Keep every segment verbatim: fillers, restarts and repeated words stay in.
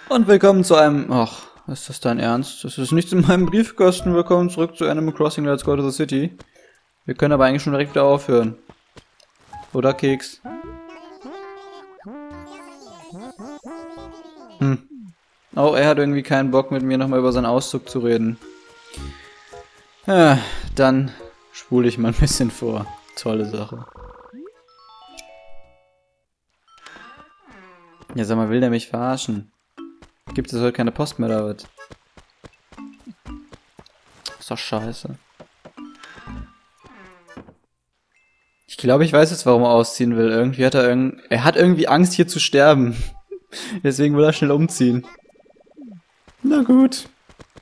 Und willkommen zu einem... Ach, ist das dein Ernst? Das ist nichts in meinem Briefkasten. Willkommen zurück zu Animal Crossing Let's Go to the City. Wir können aber eigentlich schon direkt wieder aufhören. Oder, Keks? Hm. Oh, er hat irgendwie keinen Bock, mit mir nochmal über seinen Auszug zu reden. Ja, dann spule ich mal ein bisschen vor. Tolle Sache. Ja, sag mal, will der mich verarschen? Gibt es heute keine Post mehr, oder was? Ist doch scheiße. Ich glaube, ich weiß jetzt, warum er ausziehen will. Irgendwie hat er irgend... Er hat irgendwie Angst, hier zu sterben. Deswegen will er schnell umziehen. Na gut.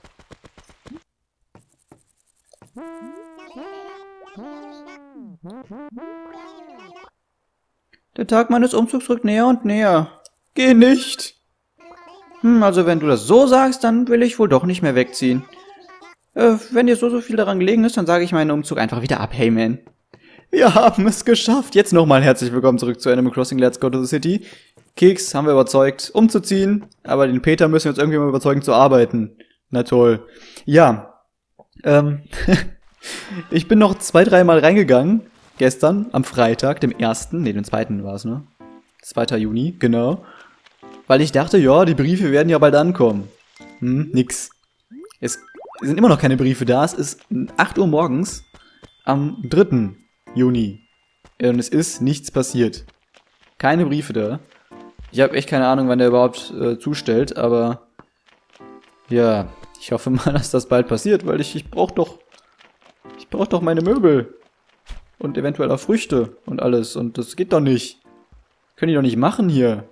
Der Tag meines Umzugs rückt näher und näher. Geh nicht! Hm, also wenn du das so sagst, dann will ich wohl doch nicht mehr wegziehen. Äh, wenn dir so, so viel daran gelegen ist, dann sage ich meinen Umzug einfach wieder ab, hey man. Wir haben es geschafft. Jetzt nochmal herzlich willkommen zurück zu Animal Crossing Let's Go to the City. Keks haben wir überzeugt, umzuziehen, aber den Peter müssen wir jetzt irgendwie mal überzeugen zu arbeiten. Na toll. Ja, ähm, ich bin noch zwei, dreimal reingegangen, gestern, am Freitag, dem ersten, nee, dem zweiten war es, ne? zweiter Juni, genau. Weil ich dachte, ja, die Briefe werden ja bald ankommen. Hm, nix. Es sind immer noch keine Briefe da, es ist acht Uhr morgens am dritten Juni. Und es ist nichts passiert. Keine Briefe da. Ich habe echt keine Ahnung, wann der überhaupt äh, zustellt, aber ja, ich hoffe mal, dass das bald passiert, weil ich, ich brauche doch ich brauche doch meine Möbel und eventuell auch Früchte und alles und das geht doch nicht. Können die doch nicht machen hier.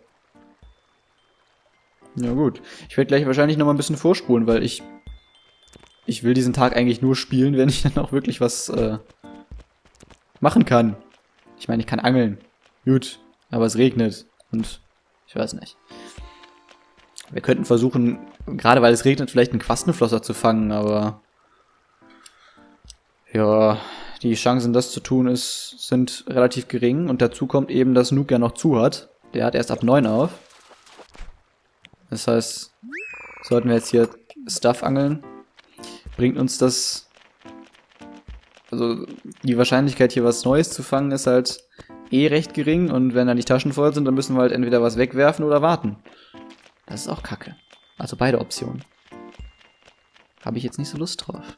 Ja gut, ich werde gleich wahrscheinlich noch mal ein bisschen vorspulen, weil ich ich will diesen Tag eigentlich nur spielen, wenn ich dann auch wirklich was äh, machen kann. Ich meine, ich kann angeln. Gut, aber es regnet und ich weiß nicht. Wir könnten versuchen, gerade weil es regnet, vielleicht einen Quastenflosser zu fangen, aber ja, die Chancen, das zu tun, ist, sind relativ gering. Und dazu kommt eben, dass Nook ja noch zu hat. Der hat erst ab neun auf. Das heißt, sollten wir jetzt hier Stuff angeln, bringt uns das... Also die Wahrscheinlichkeit, hier was Neues zu fangen, ist halt eh recht gering. Und wenn dann die Taschen voll sind, dann müssen wir halt entweder was wegwerfen oder warten. Das ist auch kacke. Also beide Optionen. Habe ich jetzt nicht so Lust drauf.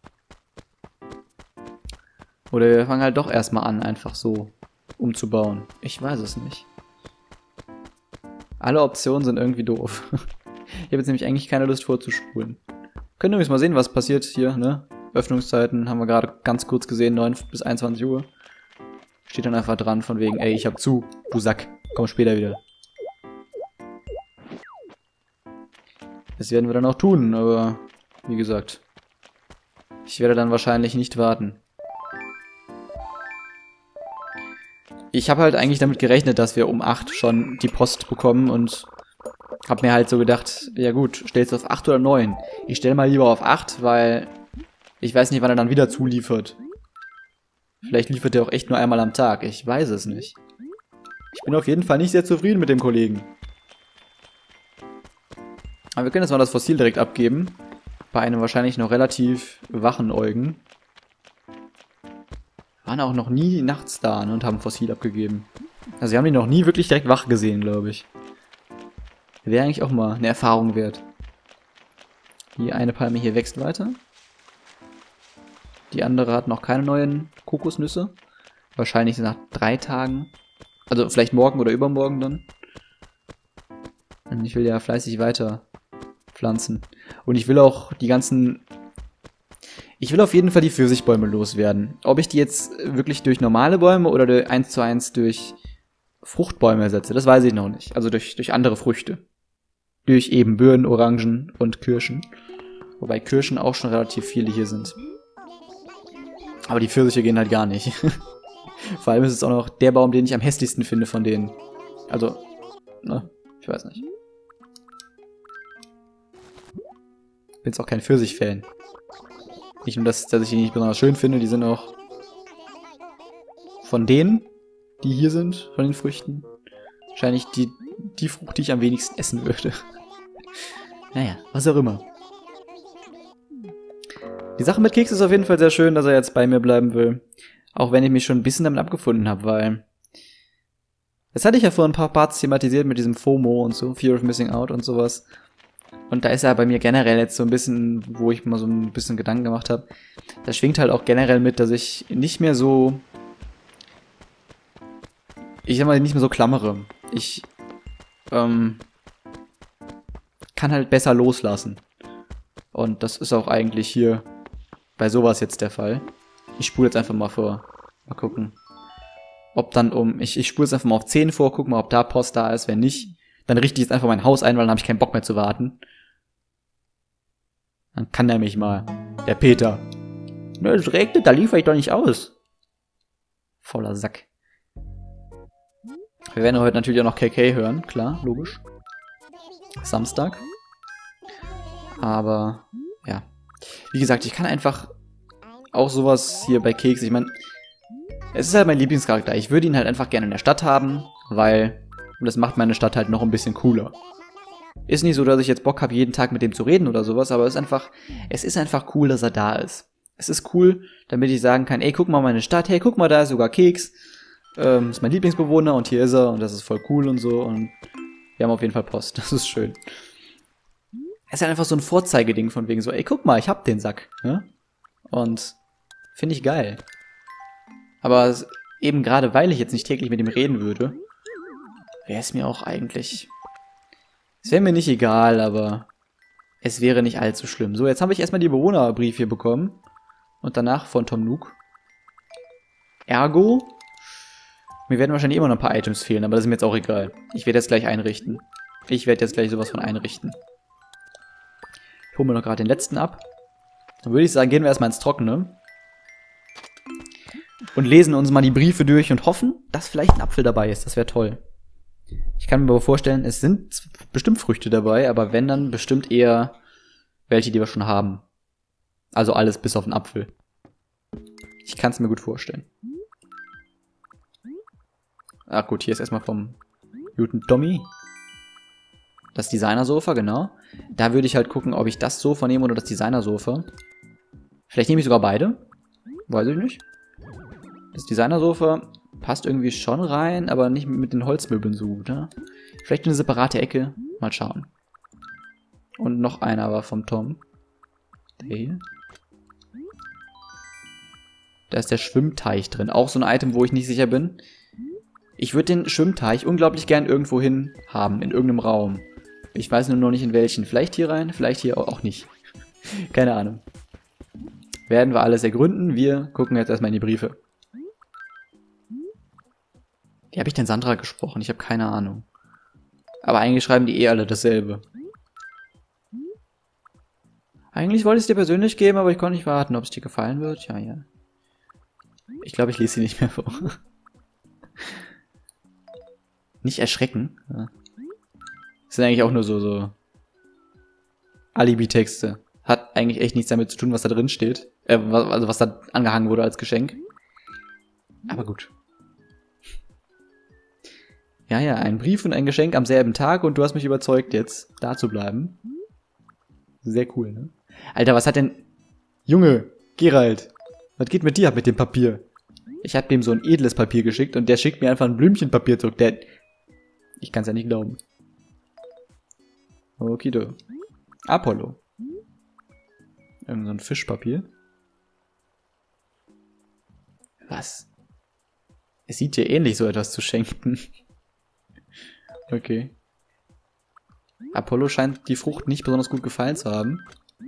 Oder wir fangen halt doch erstmal an, einfach so umzubauen. Ich weiß es nicht. Alle Optionen sind irgendwie doof. Ich habe jetzt nämlich eigentlich keine Lust vorzuspulen. Können übrigens mal sehen, was passiert hier, ne? Öffnungszeiten haben wir gerade ganz kurz gesehen, neun bis einundzwanzig Uhr. Steht dann einfach dran von wegen, ey, ich hab zu, du Sack, komm später wieder. Das werden wir dann auch tun, aber wie gesagt, ich werde dann wahrscheinlich nicht warten. Ich habe halt eigentlich damit gerechnet, dass wir um acht schon die Post bekommen und habe mir halt so gedacht, ja gut, stellst du auf acht oder neun? Ich stelle mal lieber auf acht, weil ich weiß nicht, wann er dann wieder zuliefert. Vielleicht liefert er auch echt nur einmal am Tag, ich weiß es nicht. Ich bin auf jeden Fall nicht sehr zufrieden mit dem Kollegen. Aber wir können jetzt mal das Fossil direkt abgeben. Bei einem wahrscheinlich noch relativ wachen Eugen. Waren auch noch nie nachts da, ne, und haben Fossil abgegeben. Also wir haben ihn noch nie wirklich direkt wach gesehen, glaube ich. Wäre eigentlich auch mal eine Erfahrung wert. Die eine Palme hier wächst weiter. Die andere hat noch keine neuen Kokosnüsse. Wahrscheinlich nach drei Tagen. Also vielleicht morgen oder übermorgen dann. Und ich will ja fleißig weiter pflanzen. Und ich will auch die ganzen... Ich will auf jeden Fall die Pfirsichbäume loswerden. Ob ich die jetzt wirklich durch normale Bäume oder eins zu eins durch Fruchtbäume ersetze, das weiß ich noch nicht. Also durch, durch andere Früchte. Durch eben Birnen, Orangen und Kirschen. Wobei Kirschen auch schon relativ viele hier sind. Aber die Pfirsiche gehen halt gar nicht. Vor allem ist es auch noch der Baum, den ich am hässlichsten finde von denen. Also, ne, ich weiß nicht. Bin jetzt auch kein Pfirsich-Fan. Nicht nur, dass, dass ich die nicht besonders schön finde, die sind auch von denen, die hier sind, von den Früchten, wahrscheinlich die, die Frucht, die ich am wenigsten essen würde. Naja, was auch immer. Die Sache mit Keks ist auf jeden Fall sehr schön, dass er jetzt bei mir bleiben will. Auch wenn ich mich schon ein bisschen damit abgefunden habe, weil... Das hatte ich ja vor ein paar Parts thematisiert mit diesem FOMO und so, Fear of Missing Out und sowas. Und da ist er bei mir generell jetzt so ein bisschen, wo ich mal so ein bisschen Gedanken gemacht habe. Da schwingt halt auch generell mit, dass ich nicht mehr so... Ich sag mal, nicht mehr so klammere. Ich, ähm... kann halt besser loslassen. Und das ist auch eigentlich hier bei sowas jetzt der Fall. Ich spule jetzt einfach mal vor. Mal gucken. Ob dann um... Ich, ich spule jetzt einfach mal auf zehn vor, guck mal, ob da Post da ist. Wenn nicht, dann richte ich jetzt einfach mein Haus ein, weil dann habe ich keinen Bock mehr zu warten. Dann kann der mich mal. Der Peter. Ne, es regnet, da liefere ich doch nicht aus. Fauler Sack. Wir werden heute natürlich auch noch K K hören, klar, logisch. Samstag. Aber, ja. Wie gesagt, ich kann einfach auch sowas hier bei Keks, ich meine, es ist halt mein Lieblingscharakter. Ich würde ihn halt einfach gerne in der Stadt haben, weil das macht meine Stadt halt noch ein bisschen cooler. Ist nicht so, dass ich jetzt Bock habe, jeden Tag mit dem zu reden oder sowas, aber es ist einfach, es ist einfach cool, dass er da ist. Es ist cool, damit ich sagen kann, ey, guck mal meine Stadt, hey, guck mal, da ist sogar Keks. Ähm, ist mein Lieblingsbewohner und hier ist er und das ist voll cool und so und wir haben auf jeden Fall Post, das ist schön. Es ist halt einfach so ein Vorzeigeding von wegen so, ey, guck mal, ich hab den Sack, ne? Und finde ich geil. Aber eben gerade, weil ich jetzt nicht täglich mit ihm reden würde, wäre es mir auch eigentlich... Es wäre mir nicht egal, aber es wäre nicht allzu schlimm. So, jetzt habe ich erstmal die Bewohnerbrief hier bekommen. Und danach von Tom Nook. Ergo, mir werden wahrscheinlich immer noch ein paar Items fehlen, aber das ist mir jetzt auch egal. Ich werde jetzt gleich einrichten. Ich werde jetzt gleich sowas von einrichten. Ich hole mir noch gerade den letzten ab. Dann würde ich sagen, gehen wir erstmal ins Trockene. Und lesen uns mal die Briefe durch und hoffen, dass vielleicht ein Apfel dabei ist. Das wäre toll. Ich kann mir aber vorstellen, es sind bestimmt Früchte dabei, aber wenn, dann bestimmt eher welche, die wir schon haben. Also alles bis auf den Apfel. Ich kann es mir gut vorstellen. Ach gut, hier ist erstmal vom guten Tommy. Das Designer-Sofa, genau. Da würde ich halt gucken, ob ich das Sofa nehme oder das Designer-Sofa. Vielleicht nehme ich sogar beide. Weiß ich nicht. Das Designer-Sofa passt irgendwie schon rein, aber nicht mit den Holzmöbeln so gut, ne? Vielleicht eine separate Ecke. Mal schauen. Und noch einer war vom Tom. Der hier. Da ist der Schwimmteich drin. Auch so ein Item, wo ich nicht sicher bin. Ich würde den Schwimmteich unglaublich gern irgendwo hin haben. In irgendeinem Raum. Ich weiß nur noch nicht in welchen. Vielleicht hier rein, vielleicht hier auch nicht. Keine Ahnung. Werden wir alles ergründen. Wir gucken jetzt erstmal in die Briefe. Wie habe ich denn Sandra gesprochen? Ich habe keine Ahnung. Aber eigentlich schreiben die eh alle dasselbe. Eigentlich wollte ich es dir persönlich geben, aber ich konnte nicht warten, ob es dir gefallen wird. Ja, ja. Ich glaube, ich lese sie nicht mehr vor. Nicht erschrecken. Ja. Das sind eigentlich auch nur so, so Alibi-Texte. Hat eigentlich echt nichts damit zu tun, was da drin steht. Äh, also was da angehangen wurde als Geschenk. Aber gut. Ja, ja, ein Brief und ein Geschenk am selben Tag und du hast mich überzeugt, jetzt da zu bleiben. Sehr cool, ne? Alter, was hat denn... Junge, Gerald, was geht mit dir ab mit dem Papier? Ich hab dem so ein edles Papier geschickt und der schickt mir einfach ein Blümchenpapier zurück. Der... Ich kann's ja nicht glauben. Okido. Apollo. Irgend so ein Fischpapier. Was? Es sieht dir ähnlich, so etwas zu schenken. Okay. Apollo scheint die Frucht nicht besonders gut gefallen zu haben.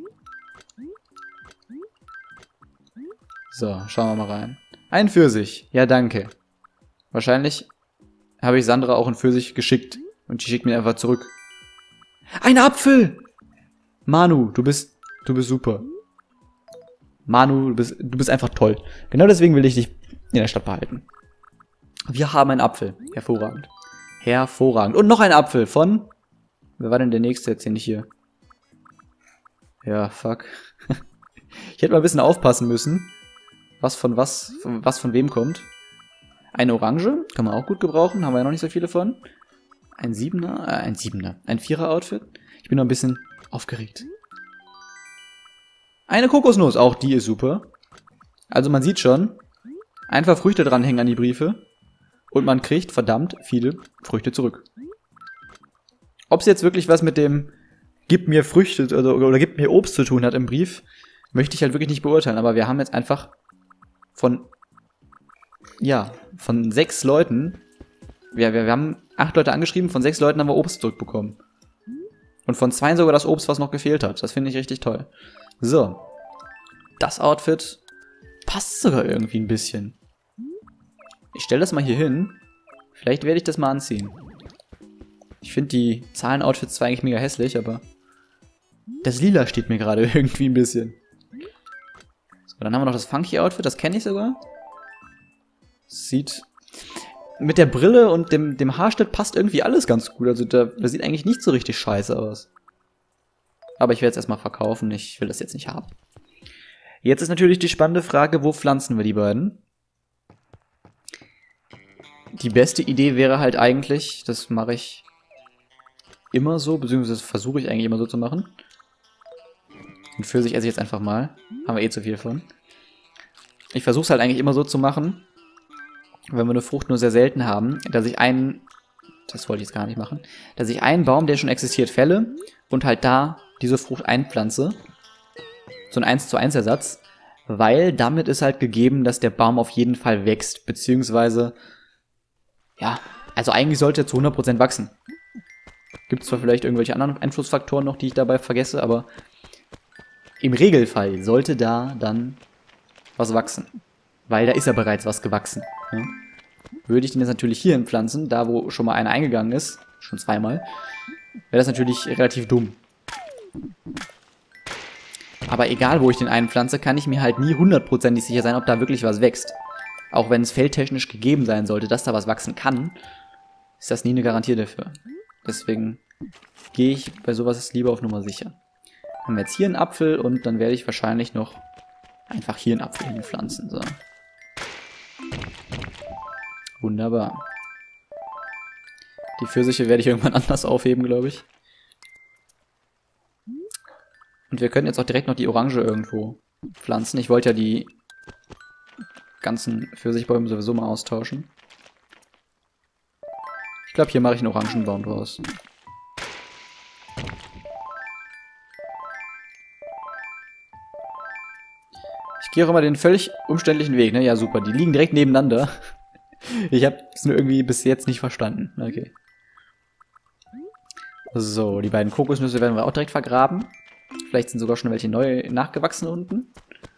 So, schauen wir mal rein. Ein Pfirsich. Ja, danke. Wahrscheinlich habe ich Sandra auch einen Pfirsich geschickt. Und die schickt mir einfach zurück. Ein Apfel! Manu, du bist, du bist super. Manu, du bist, du bist einfach toll. Genau deswegen will ich dich in der Stadt behalten. Wir haben einen Apfel. Hervorragend. Hervorragend. Und noch ein Apfel von... Wer war denn der nächste jetzt hier nicht hier? Ja, fuck. Ich hätte mal ein bisschen aufpassen müssen, was von was, von was von wem kommt. Eine Orange, kann man auch gut gebrauchen, haben wir ja noch nicht so viele von. Ein Siebener, äh, ein Siebener, ein Vierer-Outfit. Ich Ich bin noch ein bisschen aufgeregt. Eine Kokosnuss, auch die ist super. Also man sieht schon, einfach Früchte dranhängen an die Briefe und man kriegt verdammt viele Früchte zurück. Ob es jetzt wirklich was mit dem Gib mir Früchte oder, oder Gib mir Obst zu tun hat im Brief, möchte ich halt wirklich nicht beurteilen. Aber wir haben jetzt einfach von, ja, von sechs Leuten, wir, wir, wir haben acht Leute angeschrieben, von sechs Leuten haben wir Obst zurückbekommen. Und von zwei sogar das Obst, was noch gefehlt hat. Das finde ich richtig toll. So. Das Outfit passt sogar irgendwie ein bisschen. Ich stelle das mal hier hin. Vielleicht werde ich das mal anziehen. Ich finde die Zahlen-Outfits zwar eigentlich mega hässlich, aber das Lila steht mir gerade irgendwie ein bisschen. So, dann haben wir noch das Funky-Outfit. Das kenne ich sogar. Sieht... Mit der Brille und dem, dem Haarschnitt passt irgendwie alles ganz gut. Also da, das sieht eigentlich nicht so richtig scheiße aus. Aber ich werde es erstmal verkaufen. Ich will das jetzt nicht haben. Jetzt ist natürlich die spannende Frage, wo pflanzen wir die beiden? Die beste Idee wäre halt eigentlich, das mache ich immer so, beziehungsweise versuche ich eigentlich immer so zu machen. Den Pfirsich esse ich jetzt einfach mal. Haben wir eh zu viel von. Ich versuche es halt eigentlich immer so zu machen, wenn wir eine Frucht nur sehr selten haben, dass ich einen, das wollte ich jetzt gar nicht machen, dass ich einen Baum, der schon existiert, fälle und halt da diese Frucht einpflanze. So ein eins zu eins Ersatz, weil damit ist halt gegeben, dass der Baum auf jeden Fall wächst, beziehungsweise, ja, also eigentlich sollte er zu hundert Prozent wachsen. Gibt zwar vielleicht irgendwelche anderen Einflussfaktoren noch, die ich dabei vergesse, aber im Regelfall sollte da dann was wachsen. Weil da ist ja bereits was gewachsen. Ja. Würde ich den jetzt natürlich hier hinpflanzen, da wo schon mal einer eingegangen ist, schon zweimal, wäre das natürlich relativ dumm. Aber egal, wo ich den einpflanze, kann ich mir halt nie hundertprozentig sicher sein, ob da wirklich was wächst. Auch wenn es feldtechnisch gegeben sein sollte, dass da was wachsen kann, ist das nie eine Garantie dafür. Deswegen gehe ich bei sowas lieber auf Nummer sicher. Haben wir jetzt hier einen Apfel und dann werde ich wahrscheinlich noch einfach hier einen Apfel hinpflanzen. So. Wunderbar. Die Pfirsiche werde ich irgendwann anders aufheben, glaube ich. Und wir können jetzt auch direkt noch die Orange irgendwo pflanzen. Ich wollte ja die ganzen Pfirsichbäume sowieso mal austauschen. Ich glaube, hier mache ich einen Orangenbaum draus. Ich gehe auch immer den völlig umständlichen Weg, ne? Ja, super. Die liegen direkt nebeneinander. Ich habe es nur irgendwie bis jetzt nicht verstanden. Okay. So, die beiden Kokosnüsse werden wir auch direkt vergraben. Vielleicht sind sogar schon welche neu nachgewachsen unten.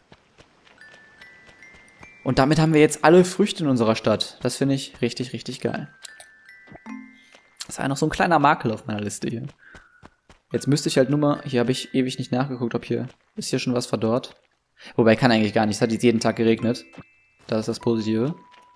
Und damit haben wir jetzt alle Früchte in unserer Stadt. Das finde ich richtig, richtig geil. Das ist ja noch so ein kleiner Makel auf meiner Liste hier. Jetzt müsste ich halt nur mal... Hier habe ich ewig nicht nachgeguckt, ob hier... Ist hier schon was verdorrt? Wobei, kann eigentlich gar nicht. Es hat jetzt jeden Tag geregnet. Das ist das Positive.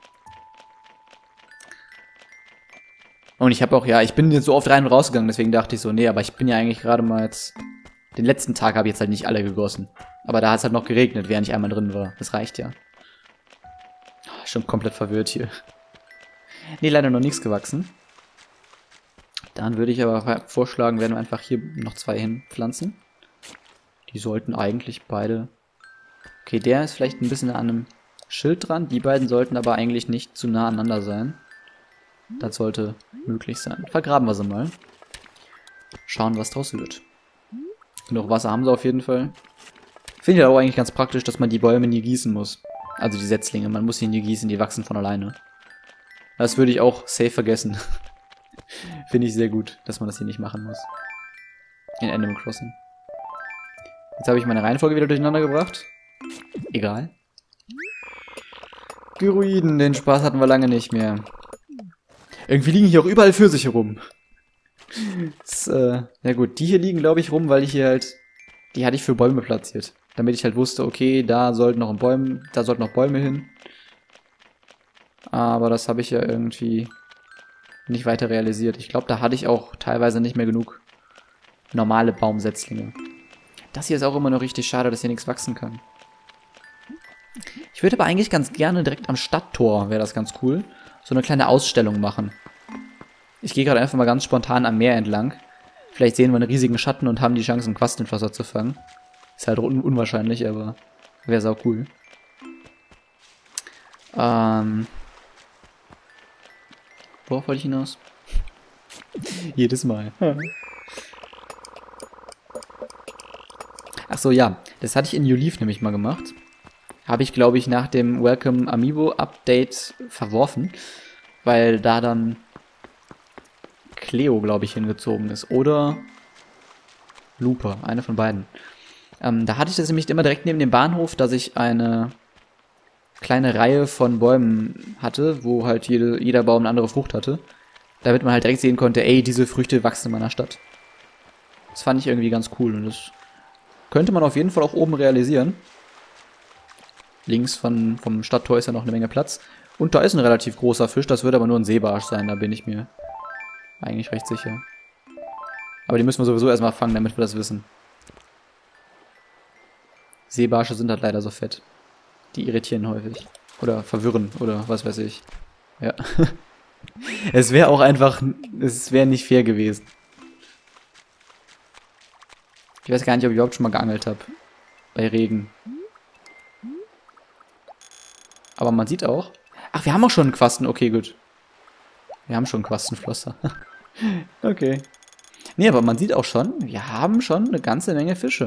Und ich habe auch... Ja, ich bin jetzt so oft rein und rausgegangen. Deswegen dachte ich so, nee, aber ich bin ja eigentlich gerade mal jetzt... Den letzten Tag habe ich jetzt halt nicht alle gegossen. Aber da hat es halt noch geregnet, während ich einmal drin war. Das reicht ja. Schon komplett verwirrt hier. Nee, leider noch nichts gewachsen. Dann würde ich aber vorschlagen, werden wir einfach hier noch zwei hinpflanzen. Die sollten eigentlich beide... Okay, der ist vielleicht ein bisschen an einem Schild dran. Die beiden sollten aber eigentlich nicht zu nah aneinander sein. Das sollte möglich sein. Vergraben wir sie mal. Schauen, was draus wird. Genug Wasser haben sie auf jeden Fall. Finde ich auch eigentlich ganz praktisch, dass man die Bäume nie gießen muss. Also die Setzlinge, man muss sie nie gießen, die wachsen von alleine. Das würde ich auch safe vergessen. Finde ich sehr gut, dass man das hier nicht machen muss. In Animal Crossing. Jetzt habe ich meine Reihenfolge wieder durcheinander gebracht. Egal. Geruiden, den Spaß hatten wir lange nicht mehr. Irgendwie liegen hier auch überall Pfirsiche rum. Das, äh, ja gut, die hier liegen, glaube ich, rum, weil ich hier halt... Die hatte ich für Bäume platziert. Damit ich halt wusste, okay, da sollten noch ein Bäume, da sollten noch Bäume hin. Aber das habe ich ja irgendwie nicht weiter realisiert. Ich glaube, da hatte ich auch teilweise nicht mehr genug normale Baumsetzlinge. Das hier ist auch immer noch richtig schade, dass hier nichts wachsen kann. Ich würde aber eigentlich ganz gerne direkt am Stadttor, wäre das ganz cool, so eine kleine Ausstellung machen. Ich gehe gerade einfach mal ganz spontan am Meer entlang. Vielleicht sehen wir einen riesigen Schatten und haben die Chance, ein Quastenflosser zu fangen. Ist halt un unwahrscheinlich, aber wäre sau cool. Ähm. Worauf wollte ich hinaus? Jedes Mal. Achso, ja. Das hatte ich in New Leaf nämlich mal gemacht. Habe ich, glaube ich, nach dem Welcome Amiibo Update verworfen. Weil da dann Cleo, glaube ich, hingezogen ist. Oder Looper. Eine von beiden. Ähm, da hatte ich das nämlich immer direkt neben dem Bahnhof, dass ich eine kleine Reihe von Bäumen hatte, wo halt jede, jeder Baum eine andere Frucht hatte. Damit man halt direkt sehen konnte, ey, diese Früchte wachsen in meiner Stadt. Das fand ich irgendwie ganz cool und das könnte man auf jeden Fall auch oben realisieren. Links von, vom Stadttor ist ja noch eine Menge Platz. Und da ist ein relativ großer Fisch, das wird aber nur ein Seebarsch sein, da bin ich mir eigentlich recht sicher. Aber die müssen wir sowieso erstmal fangen, damit wir das wissen. Seebarsche sind halt leider so fett. Die irritieren häufig. Oder verwirren, oder was weiß ich. Ja. Es wäre auch einfach, es wäre nicht fair gewesen. Ich weiß gar nicht, ob ich überhaupt schon mal geangelt habe. Bei Regen. Aber man sieht auch... Ach, wir haben auch schon einen Quasten. Okay, gut. Wir haben schon einen Quastenflosser. Okay. Nee, aber man sieht auch schon, wir haben schon eine ganze Menge Fische.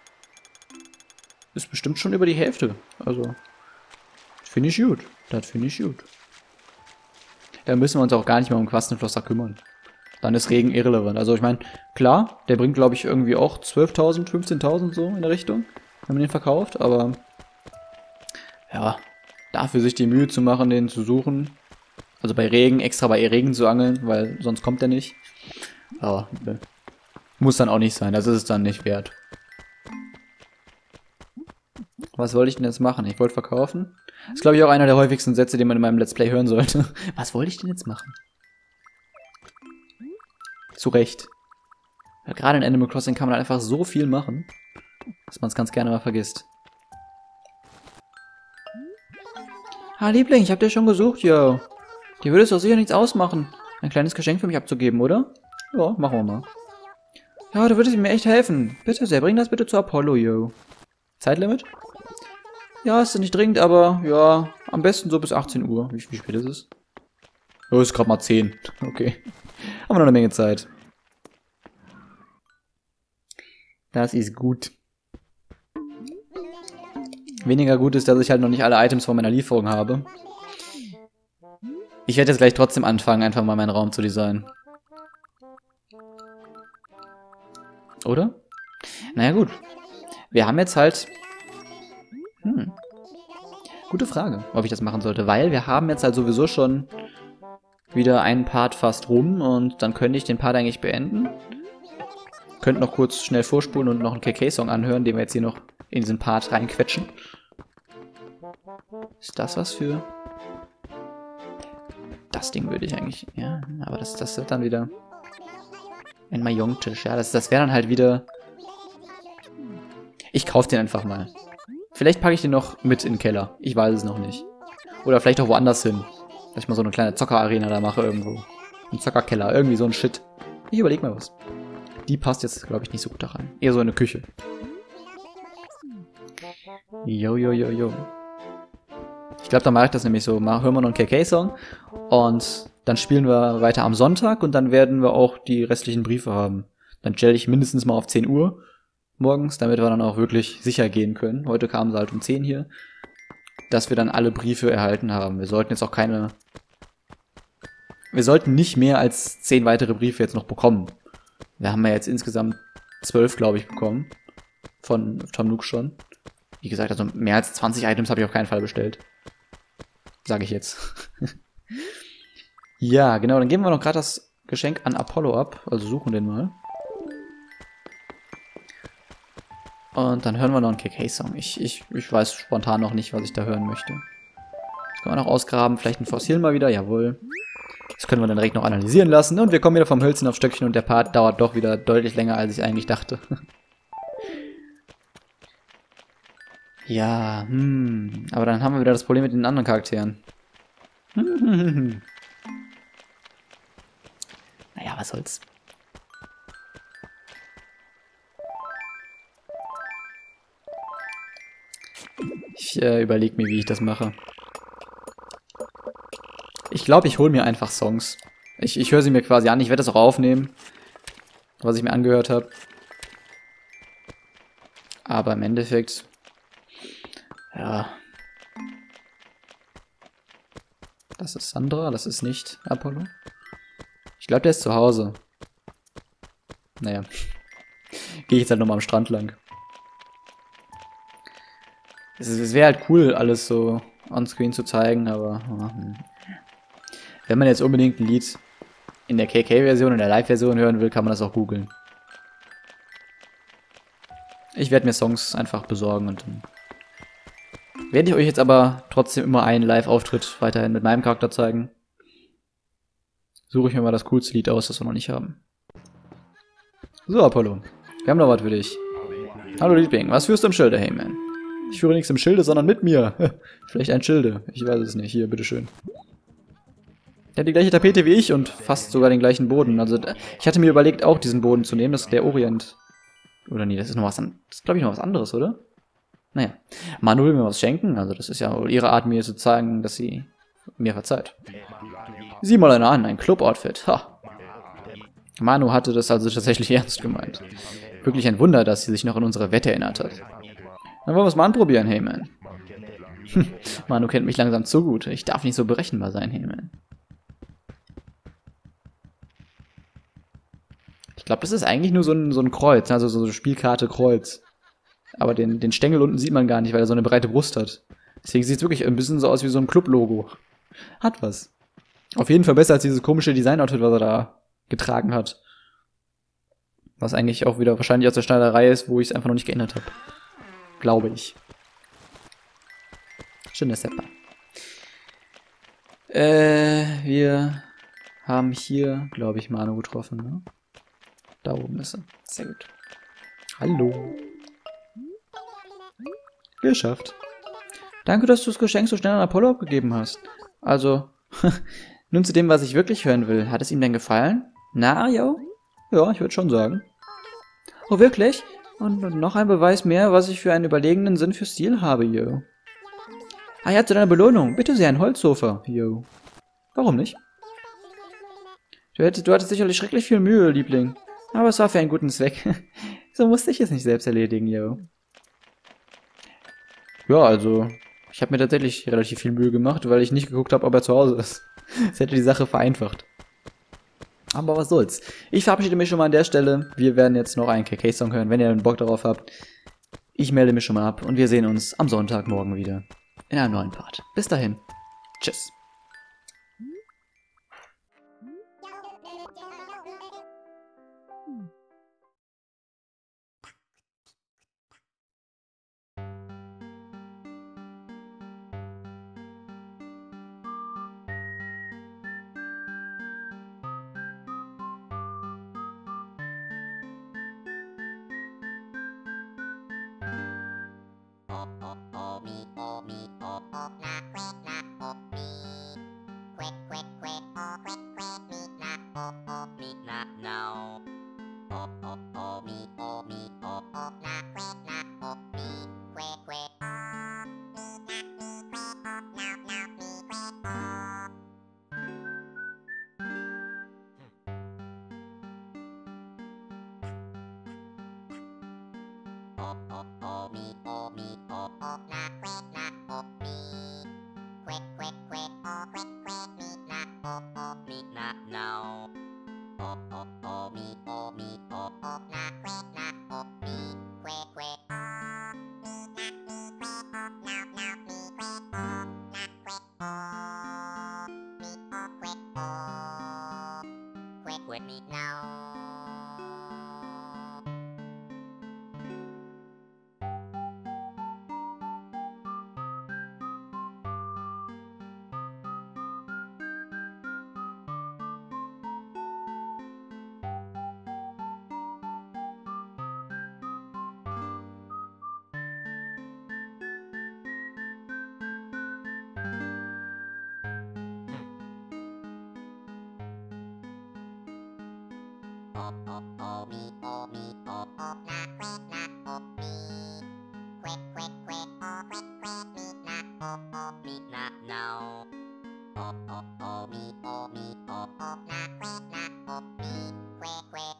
Ist bestimmt schon über die Hälfte. Also, finde ich gut. Das finde ich gut. Da müssen wir uns auch gar nicht mehr um Quastenflosser kümmern. Dann ist Regen irrelevant. Also ich meine, klar, der bringt, glaube ich, irgendwie auch zwölftausend, fünfzehntausend so in der Richtung, wenn man den verkauft. Aber ja, dafür sich die Mühe zu machen, den zu suchen. Also bei Regen, extra bei Regen zu angeln, weil sonst kommt er nicht. Aber ne, muss dann auch nicht sein. Das ist es dann nicht wert. Was wollte ich denn jetzt machen? Ich wollte verkaufen. Das ist, glaube ich, auch einer der häufigsten Sätze, die man in meinem Let's Play hören sollte. Was wollte ich denn jetzt machen? Zu Recht. Weil gerade in Animal Crossing kann man halt einfach so viel machen, dass man es ganz gerne mal vergisst. Ah, Liebling, ich hab dir schon gesucht, yo. Dir würde es doch sicher nichts ausmachen, ein kleines Geschenk für mich abzugeben, oder? Ja, machen wir mal. Ja, du würdest mir echt helfen. Bitte sehr, bring das bitte zu Apollo, yo. Zeitlimit? Ja, ist nicht dringend, aber ja, am besten so bis achtzehn Uhr. Wie, wie spät ist es? Oh, ist gerade mal zehn. Okay. Haben wir noch eine Menge Zeit. Das ist gut. Weniger gut ist, dass ich halt noch nicht alle Items von meiner Lieferung habe. Ich werde jetzt gleich trotzdem anfangen, einfach mal meinen Raum zu designen. Oder? Naja, gut. Wir haben jetzt halt... Hm. Gute Frage, ob ich das machen sollte, weil wir haben jetzt halt sowieso schon wieder einen Part fast rum und dann könnte ich den Part eigentlich beenden. Könnte noch kurz schnell vorspulen und noch einen K K-Song anhören, den wir jetzt hier noch in diesen Part reinquetschen. Ist das was für... Das Ding würde ich eigentlich... Ja, aber das, das wird dann wieder... Ein Mahjong-Tisch, ja, das, das wäre dann halt wieder... Ich kaufe den einfach mal. Vielleicht packe ich den noch mit in den Keller. Ich weiß es noch nicht. Oder vielleicht auch woanders hin. Dass ich mal so eine kleine Zocker-Arena da mache irgendwo. Ein Zockerkeller, irgendwie so ein Shit. Ich überlege mal was. Die passt jetzt, glaube ich, nicht so gut da rein. Eher so in eine Küche. Jo, jo, jo, jo. Ich glaube, dann mache ich das nämlich so. Mal, hören wir noch einen K K-Song. Und dann spielen wir weiter am Sonntag. Und dann werden wir auch die restlichen Briefe haben. Dann stelle ich mindestens mal auf zehn Uhr morgens, damit wir dann auch wirklich sicher gehen können. Heute kamen sie halt um zehn hier. Dass wir dann alle Briefe erhalten haben. Wir sollten jetzt auch keine... Wir sollten nicht mehr als zehn weitere Briefe jetzt noch bekommen. Wir haben ja jetzt insgesamt zwölf, glaube ich, bekommen. Von Tom Nook schon. Wie gesagt, also mehr als zwanzig Items habe ich auf keinen Fall bestellt. Sage ich jetzt. Ja, genau, dann geben wir noch gerade das Geschenk an Apollo ab. Also suchen den mal. Und dann hören wir noch einen K K-Song. Ich, ich, ich weiß spontan noch nicht, was ich da hören möchte. Das können wir noch ausgraben. Vielleicht ein Fossil mal wieder. Jawohl. Das können wir dann direkt noch analysieren lassen. Und wir kommen wieder vom Hölzchen auf Stöckchen und der Part dauert doch wieder deutlich länger, als ich eigentlich dachte. Ja, hm. Aber dann haben wir wieder das Problem mit den anderen Charakteren. Naja, was soll's. Ich äh, überlege mir, wie ich das mache. Ich glaube, ich hole mir einfach Songs. Ich, ich höre sie mir quasi an. Ich werde das auch aufnehmen, was ich mir angehört habe. Aber im Endeffekt, ja. Das ist Sandra, das ist nicht Apollo. Ich glaube, der ist zu Hause. Naja. Gehe ich jetzt halt nochmal am Strand lang. Es, es wäre halt cool, alles so onscreen zu zeigen, aber hm. Wenn man jetzt unbedingt ein Lied in der K K-Version, in der Live-Version hören will, kann man das auch googeln. Ich werde mir Songs einfach besorgen und dann werde ich euch jetzt aber trotzdem immer einen Live-Auftritt weiterhin mit meinem Charakter zeigen. Suche ich mir mal das coolste Lied aus, das wir noch nicht haben. So, Apollo. Wir haben noch was für dich. Hallo Liebling, was führst du im Schilde, hey man? Ich führe nichts im Schilde, sondern mit mir. Vielleicht ein Schilde. Ich weiß es nicht. Hier, bitteschön. Der hat die gleiche Tapete wie ich und fast sogar den gleichen Boden. Also, ich hatte mir überlegt, auch diesen Boden zu nehmen. Das ist der Orient. Oder nee, das ist noch was anderes. Das ist, glaube ich, noch was anderes, oder? Naja. Manu will mir was schenken. Also, das ist ja wohl ihre Art, mir zu zeigen, dass sie mir verzeiht. Sieh mal einer an, ein Club-Outfit. Ha. Manu hatte das also tatsächlich ernst gemeint. Wirklich ein Wunder, dass sie sich noch an unsere Wette erinnert hat. Dann wollen wir es mal anprobieren, hey man. Manu kennt mich langsam zu gut. Ich darf nicht so berechenbar sein, hey man. Ich glaube, das ist eigentlich nur so ein, so ein Kreuz, also so eine Spielkarte Kreuz. Aber den, den Stängel unten sieht man gar nicht, weil er so eine breite Brust hat. Deswegen sieht es wirklich ein bisschen so aus wie so ein Club-Logo. Hat was. Auf jeden Fall besser als dieses komische Design-Outfit, was er da getragen hat. Was eigentlich auch wieder wahrscheinlich aus der Schneiderei ist, wo ich es einfach noch nicht geändert habe. Glaube ich. Schöne Seppa. Äh, wir haben hier, glaube ich, Manu getroffen, ne? Da oben ist er. Sehr gut. Hallo. Geschafft. Danke, dass du das Geschenk so schnell an Apollo abgegeben hast. Also, nun zu dem, was ich wirklich hören will. Hat es ihm denn gefallen? Na, yo? Ja, ich würde schon sagen. Oh, wirklich? Und noch ein Beweis mehr, was ich für einen überlegenen Sinn für Stil habe, yo. Ah ja, zu deiner Belohnung. Bitte sehr, ein Holzsofa, yo. Warum nicht? Du, hättest, du hattest sicherlich schrecklich viel Mühe, Liebling. Aber es war für einen guten Zweck. So musste ich es nicht selbst erledigen, yo. Ja, also, ich habe mir tatsächlich relativ viel Mühe gemacht, weil ich nicht geguckt habe, ob er zu Hause ist. Das hätte die Sache vereinfacht. Aber was soll's. Ich verabschiede mich schon mal an der Stelle. Wir werden jetzt noch einen K K-Song hören, wenn ihr einen Bock darauf habt. Ich melde mich schon mal ab und wir sehen uns am Sonntagmorgen wieder in einem neuen Part. Bis dahin. Tschüss. Quit me now. Oh, oh, oh, me, oh, me, oh, oh, na, quit, na, oh, me. Quit, quit, quit, oh, quit. oh, oh, oh, me, oh, me, oh, oh, na, que, na, oh, me, que, que.